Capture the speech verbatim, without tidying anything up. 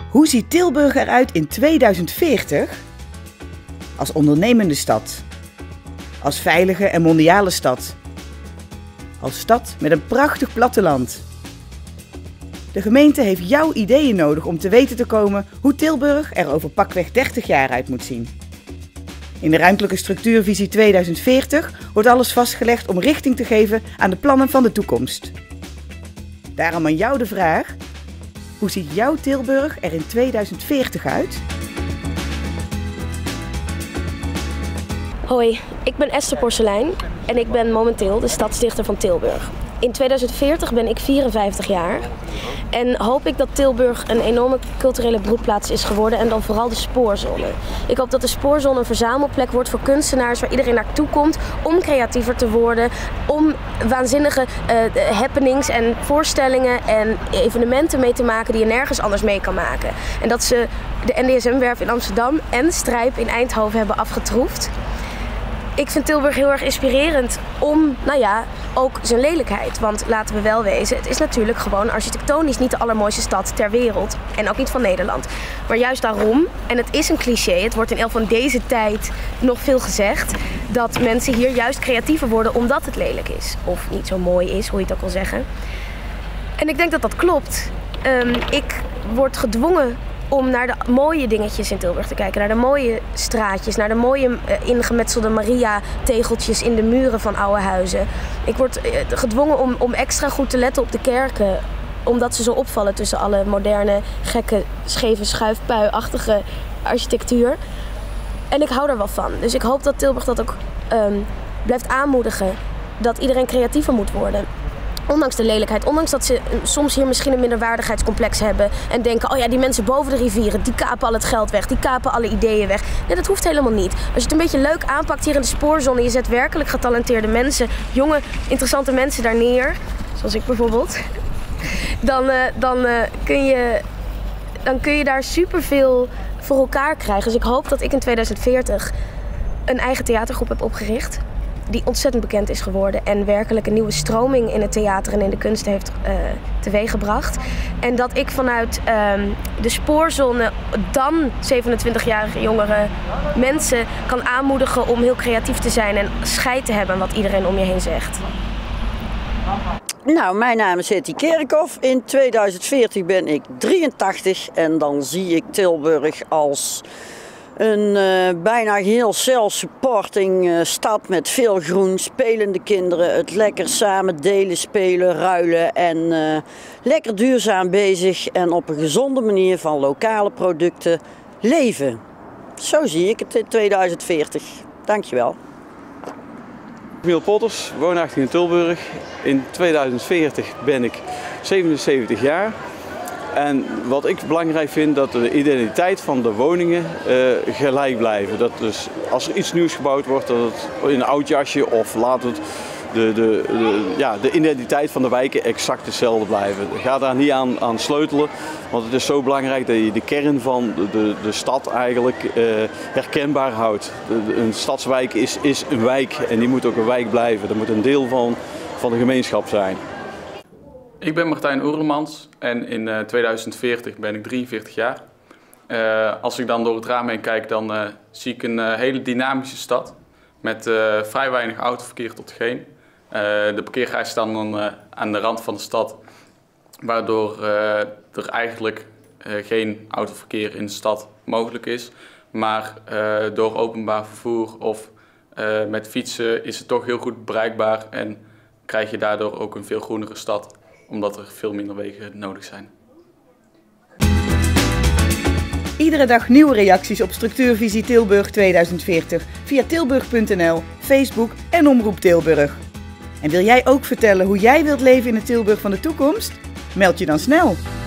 Hoe ziet Tilburg eruit in tweeduizend veertig? Als ondernemende stad. Als veilige en mondiale stad. Als stad met een prachtig platteland. De gemeente heeft jouw ideeën nodig om te weten te komen hoe Tilburg er over pakweg dertig jaar uit moet zien. In de ruimtelijke structuurvisie tweeduizend veertig wordt alles vastgelegd om richting te geven aan de plannen van de toekomst. Daarom aan jou de vraag: hoe ziet jouw Tilburg er in tweeduizend veertig uit? Hoi, ik ben Esther Porcelein en ik ben momenteel de stadsdichter van Tilburg. In tweeduizend veertig ben ik vierenvijftig jaar en hoop ik dat Tilburg een enorme culturele broedplaats is geworden en dan vooral de spoorzone. Ik hoop dat de spoorzone een verzamelplek wordt voor kunstenaars waar iedereen naartoe komt om creatiever te worden, om waanzinnige uh, happenings en voorstellingen en evenementen mee te maken die je nergens anders mee kan maken. En dat ze de N D S M-werf in Amsterdam en Strijp in Eindhoven hebben afgetroefd. Ik vind Tilburg heel erg inspirerend om, nou ja, ook zijn lelijkheid. Want laten we wel wezen, het is natuurlijk gewoon architectonisch niet de allermooiste stad ter wereld. En ook niet van Nederland. Maar juist daarom, en het is een cliché, het wordt in elk van deze tijd nog veel gezegd, dat mensen hier juist creatiever worden omdat het lelijk is. Of niet zo mooi is, hoe je het ook wil zeggen. En ik denk dat dat klopt. Um, ik word gedwongen om naar de mooie dingetjes in Tilburg te kijken. Naar de mooie straatjes, naar de mooie uh, ingemetselde Maria-tegeltjes in de muren van oude huizen. Ik word uh, gedwongen om, om extra goed te letten op de kerken, omdat ze zo opvallen tussen alle moderne, gekke, scheve, schuifpui-achtige architectuur. En ik hou daar wel van. Dus ik hoop dat Tilburg dat ook um, blijft aanmoedigen. Dat iedereen creatiever moet worden. Ondanks de lelijkheid, ondanks dat ze soms hier misschien een minderwaardigheidscomplex hebben en denken, oh ja, die mensen boven de rivieren, die kapen al het geld weg, die kapen alle ideeën weg. Nee, dat hoeft helemaal niet. Als je het een beetje leuk aanpakt hier in de spoorzone, je zet werkelijk getalenteerde mensen, jonge, interessante mensen daar neer, zoals ik bijvoorbeeld, dan, uh, dan, uh, kun je, dan kun je daar superveel voor elkaar krijgen. Dus ik hoop dat ik in tweeduizend veertig een eigen theatergroep heb opgericht, die ontzettend bekend is geworden en werkelijk een nieuwe stroming in het theater en in de kunst heeft uh, teweeggebracht. En dat ik vanuit uh, de spoorzone dan zevenentwintigjarige jongere mensen kan aanmoedigen om heel creatief te zijn en scheid te hebben aan wat iedereen om je heen zegt. Nou, mijn naam is Hetty Kerkhoff. In tweeduizend veertig ben ik drieëntachtig en dan zie ik Tilburg als een uh, bijna heel self-supporting uh, stad met veel groen, spelende kinderen, het lekker samen delen, spelen, ruilen en uh, lekker duurzaam bezig en op een gezonde manier van lokale producten leven. Zo zie ik het in tweeduizend veertig. Dankjewel. Miel Potters, woonachtig in Tilburg. In tweeduizend veertig ben ik zevenenzeventig jaar. En wat ik belangrijk vind, dat de identiteit van de woningen uh, gelijk blijven. Dat dus als er iets nieuws gebouwd wordt, dat het in een oud jasje of laat het de, de, de, ja, de identiteit van de wijken exact hetzelfde blijven. Ga daar niet aan, aan sleutelen, want het is zo belangrijk dat je de kern van de, de, de stad eigenlijk uh, herkenbaar houdt. De, de, een stadswijk is, is een wijk en die moet ook een wijk blijven. Dat moet een deel van, van de gemeenschap zijn. Ik ben Martijn Oerlemans en in uh, tweeduizend veertig ben ik drieënveertig jaar. Uh, als ik dan door het raam heen kijk, dan uh, zie ik een uh, hele dynamische stad met uh, vrij weinig autoverkeer tot geen. Uh, de parkeergarage staan dan uh, aan de rand van de stad, waardoor uh, er eigenlijk uh, geen autoverkeer in de stad mogelijk is. Maar uh, door openbaar vervoer of uh, met fietsen is het toch heel goed bereikbaar en krijg je daardoor ook een veel groenere stad, omdat er veel minder wegen nodig zijn. Iedere dag nieuwe reacties op Structuurvisie Tilburg tweeduizend veertig via tilburg punt n l, Facebook en Omroep Tilburg. En wil jij ook vertellen hoe jij wilt leven in het Tilburg van de toekomst? Meld je dan snel!